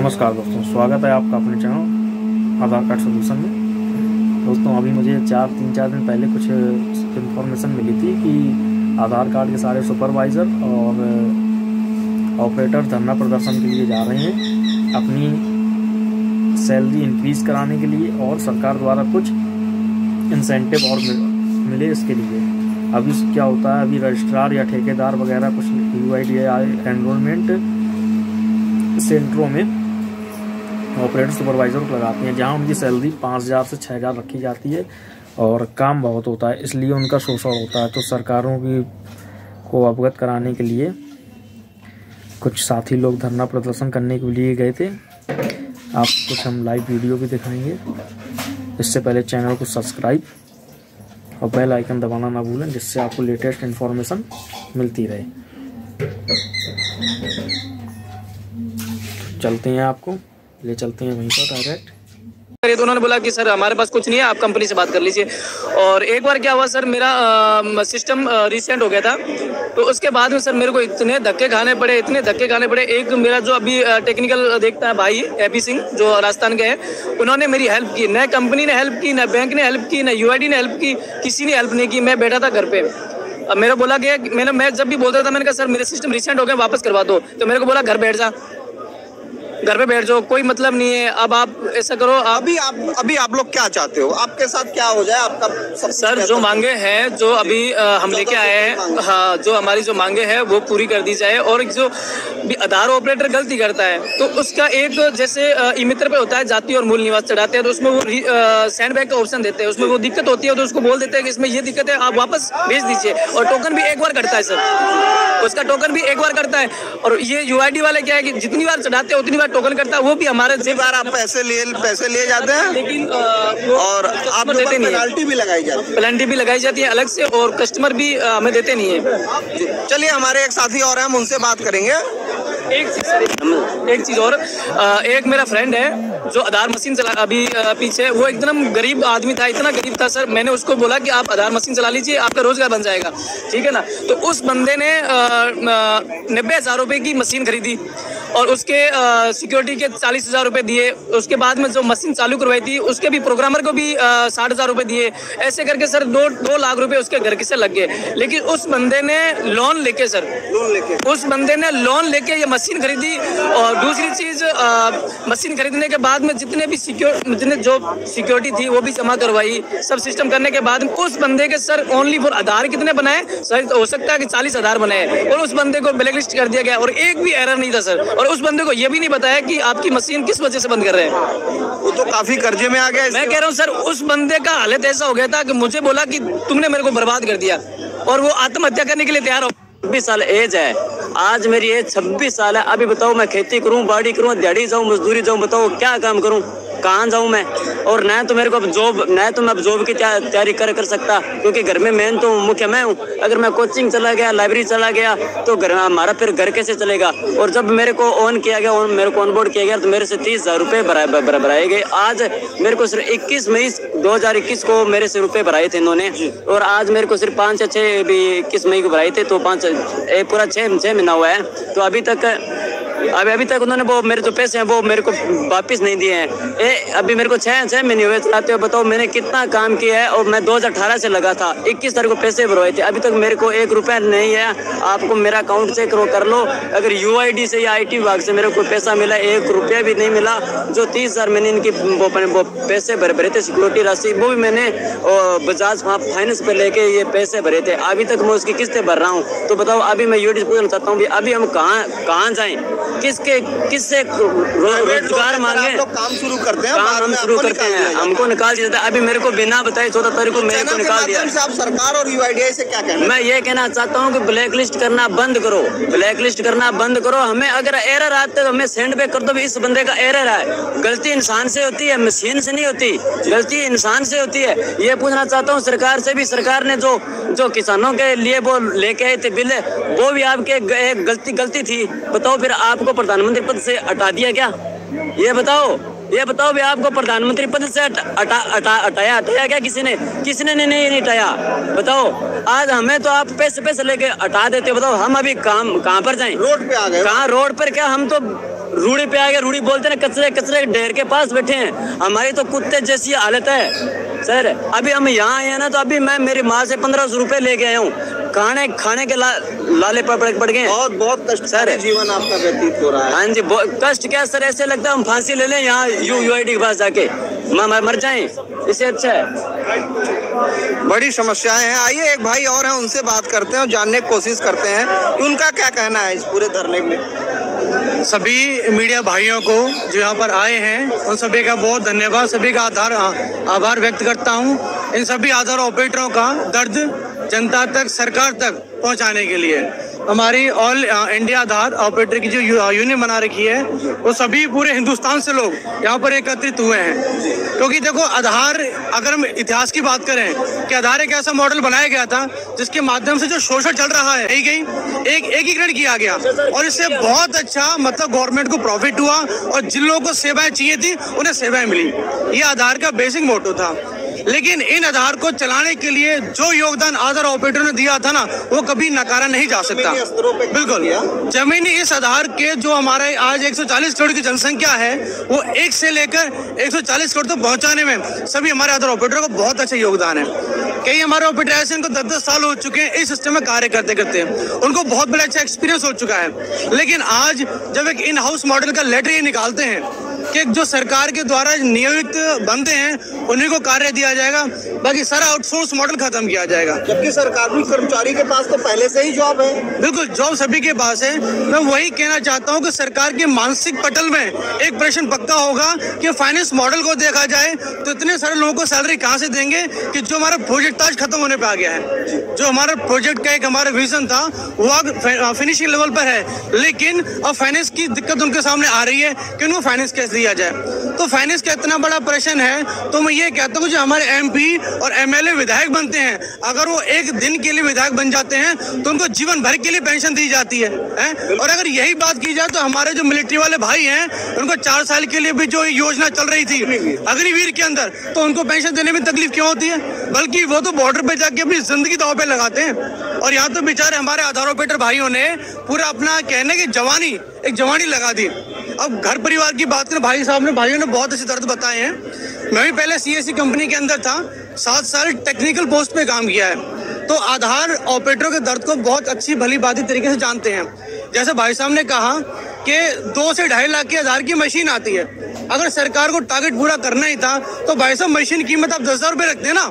नमस्कार दोस्तों, स्वागत है आपका अपने चैनल आधार कार्ड सोल्यूशन में। दोस्तों अभी मुझे 3-4 दिन पहले कुछ इन्फॉर्मेशन मिली थी कि आधार कार्ड के सारे सुपरवाइज़र और ऑपरेटर धरना प्रदर्शन के लिए जा रहे हैं अपनी सैलरी इंक्रीज़ कराने के लिए और सरकार द्वारा कुछ इंसेंटिव और मिले इसके लिए। अभी क्या होता है, अभी रजिस्ट्रार या ठेकेदार वगैरह कुछ UIDAI एनरोलमेंट सेंटरों में ऑपरेटर सुपरवाइज़र को लगाते हैं, जहां उनकी सैलरी 5,000 से 6,000 रखी जाती है और काम बहुत होता है, इसलिए उनका शोषण होता है। तो सरकारों की को अवगत कराने के लिए कुछ साथी लोग धरना प्रदर्शन करने के लिए गए थे। आप कुछ हम लाइव वीडियो भी दिखाएंगे। इससे पहले चैनल को सब्सक्राइब और बेल आइकन दबाना ना भूलें, जिससे आपको लेटेस्ट इन्फॉर्मेशन मिलती रहे। चलते हैं, आपको ले चलते हैं वहीं पर डायरेक्ट। तो उन्होंने बोला कि सर हमारे पास कुछ नहीं है, आप कंपनी से बात कर लीजिए। और एक बार क्या हुआ सर, मेरा सिस्टम रिसेंट हो गया था, तो उसके बाद में सर मेरे को इतने धक्के खाने पड़े। एक मेरा जो अभी टेक्निकल देखता है भाई AP सिंह, जो राजस्थान के हैं, उन्होंने मेरी हेल्प की। न कंपनी ने हेल्प की, न बैंक ने हेल्प की, न UID ने हेल्प की, किसी ने हेल्प नहीं की। मैं बैठा था घर पे। अब मेरा बोला गया, मैं जब भी बोलता था, मैंने कहा सर मेरे सिस्टम रिसेंट हो गया, वापस करवा दो। तो मेरे को बोला घर पे बैठ जाओ, कोई मतलब नहीं है। अब आप ऐसा करो, अभी आप लोग क्या चाहते हो, आपके साथ क्या हो जाए आपका सब? सर जो मांगे हैं, जो अभी हम लेके आए हैं, हाँ, जो हमारी जो मांगे हैं वो पूरी कर दी जाए। और जो भी आधार ऑपरेटर गलती करता है तो उसका एक जैसे ई-मित्र पे होता है, जाति और मूल निवास चढ़ाते हैं, तो उसमें वो सेंड बैक का ऑप्शन देते हैं। उसमें वो दिक्कत होती है तो उसको बोल देते हैं कि इसमें ये दिक्कत है, आप वापस भेज दीजिए। और टोकन भी एक बार करता है सर, उसका टोकन भी एक बार करता है। और ये UID वाले क्या है कि जितनी बार चढ़ाते हैं उतनी बार टोकन करता है, वो भी हमारे जितनी बार आप पैसे लिए जाते हैं, लेकिन और आप देते नहीं, पेनल्टी भी लगाई जाती है अलग से, और कस्टमर भी हमें देते नहीं है। चलिए हमारे एक साथी और हैं, हम उनसे बात करेंगे। एक चीज और, एक मेरा फ्रेंड है जो आधार मशीन चला, अभी पीछे वो एकदम गरीब आदमी था, इतना गरीब था सर। मैंने उसको बोला कि आप आधार मशीन चला लीजिए, आपका रोजगार बन जाएगा, ठीक है ना। तो उस बंदे ने 90,000 रुपए की मशीन खरीदी और उसके सिक्योरिटी के 40,000 रुपए दिए। उसके बाद में जो मशीन चालू करवाई थी उसके भी प्रोग्रामर को भी 60,000 रुपए दिए। ऐसे करके सर 2 लाख रुपए उसके घर के से लग गए। लेकिन उस बंदे ने लोन लेके ये मशीन खरीदी। और दूसरी चीज, मशीन खरीदने के बाद में जितने जो सिक्योरिटी थी वो भी जमा करवाई, सब सिस्टम करने के बाद उस बंदे के सर ओनली फॉर आधार कितने बनाए सर, हो सकता है कि 40 आधार बनाए, और उस बंदे को ब्लैक लिस्ट कर दिया गया और एक भी एरर नहीं था सर। और उस बंदे को ये भी नहीं बताया कि आपकी मशीन किस वजह से बंद कर रहे हैं। वो तो काफी कर्जे में आ गया। मैं कह रहा हूँ सर, उस बंदे का हालत ऐसा हो गया था कि मुझे बोला कि तुमने मेरे को बर्बाद कर दिया, और वो आत्महत्या करने के लिए तैयार हो। 26 साल एज है, आज मेरी एज 26 साल है। अभी बताओ मैं खेती करूं, बाड़ी करूं, दिहाड़ी जाऊं, मजदूरी जाऊं, बताओ क्या काम करूं, कहाँ जाऊं मैं? और न तो मेरे को अब जॉब की तैयारी कर सकता, क्योंकि घर में मेन तो मुख्य मैं हूँ। अगर मैं कोचिंग चला गया, लाइब्रेरी चला गया, तो हमारा फिर घर कैसे चलेगा? और जब मेरे को मेरे को ऑनबोर्ड किया गया तो मेरे से 30,000 रुपये भराए गए। आज मेरे को सिर्फ 21 मई 2021 को मेरे से रुपये भराए थे इन्होंने, और आज मेरे को सिर्फ 5 या 6 भी 21 मई को भराए थे, तो पूरा 6 महीना हुआ है। तो अभी तक उन्होंने वो मेरे जो पैसे हैं वो मेरे को वापस नहीं दिए हैं। अभी मेरे को 6 महीने हुए चलाते हुए। बताओ मैंने कितना काम किया है, और मैं 2018 से लगा था, 21 तारीख को पैसे भरवाए थे, अभी तक मेरे को 1 रुपया नहीं है। आपको मेरा अकाउंट चेक कर लो, अगर UID से या IT विभाग से मेरे को पैसा मिला, 1 रुपया भी नहीं मिला। जो 30,000 मैंने इनकी वो पैसे भरे थे सिक्योरिटी राशि, वो भी मैंने बजाज फाइनेंस पे लेके ये पैसे भरे थे, अभी तक मैं उसकी किस्तें भर रहा हूँ। तो बताओ अभी मैं UID से पूछना चाहता हूँ, अभी हम कहाँ जाएं, किससे रोजगार मांगे? काम शुरू करते हैं, हम शुरू करते हैं, हमको निकाल दिया था। अभी मेरे को बिना बताए 14 तारीख को मेरे को निकाल दिया। आप सरकार और UIDAI से क्या कहना? मैं ये कहना चाहता हूँ कि ब्लैक लिस्ट करना बंद करो। हमें अगर एरर आते तो हमें सेंड बैक कर दो, इस बंदे का एरर है। गलती इंसान से होती है, मशीन से नहीं होती, गलती इंसान से होती है। ये पूछना चाहता हूँ सरकार से भी, सरकार ने जो किसानों के लिए वो लेके आए थे बिल, वो भी आपके गलती थी। बताओ फिर आपको प्रधानमंत्री पद से हटा दिया क्या? ये बताओ भी आपको प्रधानमंत्री पद से हटाया क्या किसी ने नहीं हटाया? बताओ आज हमें तो आप पैसे लेके हटा देते हो। बताओ हम अभी कहाँ पर जाएं? रोड पे आ गए। कहाँ रोड पर? क्या हम तो रूढ़ी पे आ गया। रूढ़ी बोलते ना, कचरे कचरे ढेर के पास बैठे हैं। हमारी तो कुत्ते जैसी हालत है सर। अभी हम यहाँ आए हैं ना, तो अभी मैं मेरी माँ से 1500 रुपए लेके आया हूँ। खाने के लाले पड़ गए। बहुत कष्ट सर, जीवन आपका व्यतीत हो रहा है। हाँ जी, कष्ट क्या सर, ऐसे लगता है हम फांसी ले लें यहाँ UID के पास जाके मर जाएं, इससे अच्छा है। बड़ी समस्याएं हैं। आइए एक भाई और हैं, उनसे बात करते हैं और जानने की कोशिश करते हैं कि उनका क्या कहना है इस पूरे धरने में। सभी मीडिया भाइयों को जो यहाँ पर आए हैं उन सभी का बहुत धन्यवाद, सभी का आभार व्यक्त करता हूँ। इन सभी आधार ऑपरेटरों का दर्द जनता तक, सरकार तक पहुँचाने के लिए हमारी ऑल इंडिया आधार ऑपरेटर की जो यूनियन बना रखी है, वो सभी पूरे हिंदुस्तान से लोग यहाँ पर एकत्रित हुए हैं। क्योंकि देखो, आधार, अगर हम इतिहास की बात करें कि आधार एक ऐसा मॉडल बनाया गया था जिसके माध्यम से जो शोषण चल रहा है एकीकरण किया गया, और इससे बहुत अच्छा मतलब गवर्नमेंट को प्रॉफिट हुआ और जिन लोगों को सेवाएं चाहिए थी उन्हें सेवाएं मिली। ये आधार का बेसिक मोटो था। लेकिन इन आधार को चलाने के लिए जो योगदान आधार ऑपरेटर ने दिया था ना, वो कभी नकारा नहीं जा सकता। बिल्कुल, जमीनी इस आधार के जो हमारे आज 140 करोड़ की जनसंख्या है, वो 1 से लेकर 140 करोड़ तक पहुंचाने में सभी हमारे आधार ऑपरेटर का बहुत अच्छा योगदान है। कई हमारे ऑपरेटर ऐसे, इनको 10-10 साल हो चुके हैं इस सिस्टम में कार्य करते करते, उनको बहुत बड़ा अच्छा एक्सपीरियंस हो चुका है। लेकिन आज जब एक इन हाउस मॉडल का लेटर ये निकालते हैं कि जो सरकार के द्वारा नियमित बंदे हैं उन्हीं को कार्य दिया जाएगा, बाकी सारा आउटसोर्स मॉडल खत्म किया जाएगा। जबकि सरकारी कर्मचारी के पास तो पहले से ही जॉब है। बिल्कुल, जॉब सभी के पास है। मैं वही कहना चाहता हूं कि सरकार के मानसिक पटल में एक प्रश्न पक्का होगा कि फाइनेंस मॉडल को देखा जाए तो इतने सारे लोगों को सैलरी कहां से देंगे कि जो हमारा प्रोजेक्ट आज खत्म होने पे आ गया है। जो हमारा प्रोजेक्ट का एक हमारा विजन था वो अब फिनिशिंग लेवल पर है, लेकिन अब फाइनेंस की दिक्कत उनके सामने आ रही है कि उनको फाइनेंस कैसे दिया जाए। तो फाइनेंस का इतना बड़ा प्रश्न है, तो मैं ये कहता हूँ जो हमारे MP और MLA विधायक बनते हैं, अगर वो एक दिन के लिए विधायक बन जाते हैं तो उनको जीवन भर के लिए पेंशन दी जाती है। और अगर यही बात की जाए तो हमारे जो मिलिट्री वाले भाई हैं, उनको 4 साल के लिए भी जो योजना चल रही थी अग्निवीर के अंदर, तो उनको पेंशन देने में तकलीफ क्यों होती है? बल्कि वो तो बॉर्डर पे जाके अपनी जिंदगी दांव पे लगाते हैं। और यहाँ तो बेचारे हमारे आधार ऑपरेटर भाइयों ने पूरा अपना कहने की जवानी लगा दी। अब घर परिवार की बात करें, भाइयों ने बहुत अच्छे दर्द बताए हैं। मैं भी पहले CSC कंपनी के अंदर था, 7 साल टेक्निकल पोस्ट पे काम किया है, तो आधार ऑपरेटरों के दर्द को बहुत अच्छी भली बाती तरीके से जानते हैं। जैसे भाई साहब ने कहा कि 2 से 2.5 लाख की आधार की मशीन आती है। अगर सरकार को टारगेट पूरा करना ही था तो भाई साहब मशीन की कीमत आप 10,000 रुपये रख देना।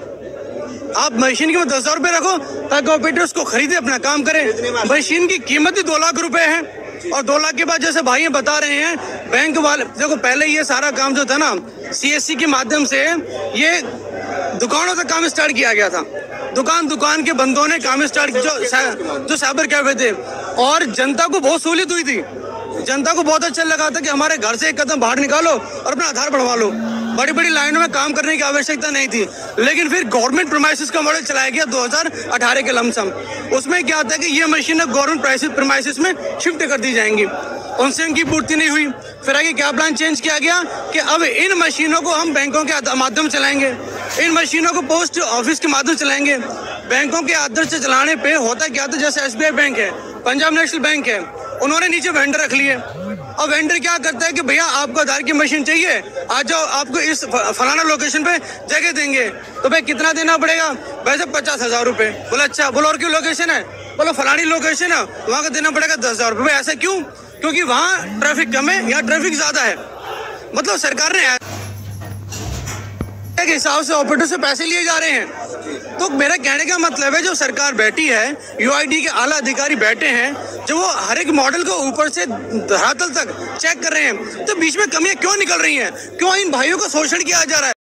आप मशीन की कीमत 10,000 रुपये रखो ताकि ऑपरेटर उसको खरीदे, अपना काम करे। मशीन की कीमत ही 2 लाख रुपए है, और 2 लाख के बाद जैसे भाई बता रहे हैं, बैंक वाले देखो, पहले ये सारा काम जो था ना CSC के माध्यम से ये दुकानों तक काम स्टार्ट किया गया था। दुकान के बंदों ने काम स्टार्ट किया, जो साइबर कैफे थे, और जनता को बहुत सहूलियत हुई थी। जनता को बहुत अच्छा लगा था कि हमारे घर से एक कदम बाहर निकालो और अपना आधार बढ़वा लो। बड़ी लाइनों में काम करने की आवश्यकता नहीं थी। लेकिन फिर गवर्नमेंट प्रीमाइसेस का मॉडल चलाया गया 2018 के लमसम। उसमें क्या आता है कि ये मशीन गवर्नमेंट प्रीमाइसेस में शिफ्ट कर दी जाएंगी, उनसे उनकी पूर्ति नहीं हुई। फिर आगे क्या प्लान चेंज किया गया कि अब इन मशीनों को हम बैंकों के माध्यम चलाएंगे, इन मशीनों को पोस्ट ऑफिस के माध्यम चलाएंगे। बैंकों के आदर्श से चलाने पे होता क्या था, जैसे SBI बैंक है, पंजाब नेशनल बैंक है, उन्होंने नीचे वेंडर रख लिए। अब वेंडर क्या करता है कि भैया आपको आधार की मशीन चाहिए, आ जाओ, आपको इस फलाना लोकेशन पे जगह देंगे। तो भाई कितना देना पड़ेगा? वैसे 50,000 रुपये। बोला अच्छा, बोलो और क्यों लोकेशन है? बोलो फलानी लोकेशन है, वहाँ का देना पड़ेगा 10,000 रुपये। ऐसा क्यों? क्योंकि वहाँ ट्रैफिक कम है, यहाँ ट्रैफिक ज्यादा है। मतलब सरकार ने के हिसाब से ऑपरेटर से पैसे लिए जा रहे हैं। तो मेरा कहने का मतलब है, जो सरकार बैठी है, UID के आला अधिकारी बैठे हैं, जो वो हर एक मॉडल को ऊपर से धरातल तक चेक कर रहे हैं, तो बीच में कमियां क्यों निकल रही हैं? क्यों इन भाइयों को शोषण किया जा रहा है?